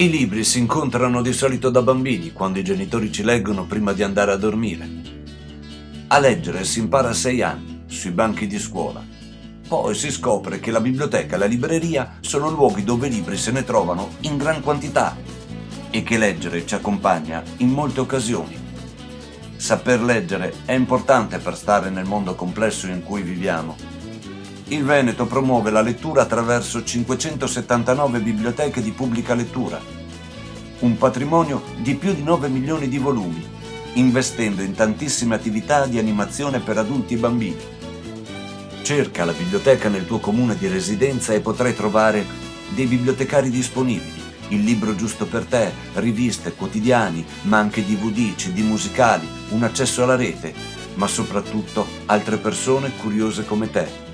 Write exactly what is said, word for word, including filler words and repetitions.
I libri si incontrano di solito da bambini, quando i genitori ci leggono prima di andare a dormire. A leggere si impara a sei anni, sui banchi di scuola. Poi si scopre che la biblioteca e la libreria sono luoghi dove i libri se ne trovano in gran quantità e che leggere ci accompagna in molte occasioni. Saper leggere è importante per stare nel mondo complesso in cui viviamo. Il Veneto promuove la lettura attraverso cinquecentosettantanove biblioteche di pubblica lettura, un patrimonio di più di nove milioni di volumi, investendo in tantissime attività di animazione per adulti e bambini. Cerca la biblioteca nel tuo comune di residenza e potrai trovare dei bibliotecari disponibili, il libro giusto per te, riviste, quotidiani, ma anche D V D, C D musicali, un accesso alla rete, ma soprattutto altre persone curiose come te.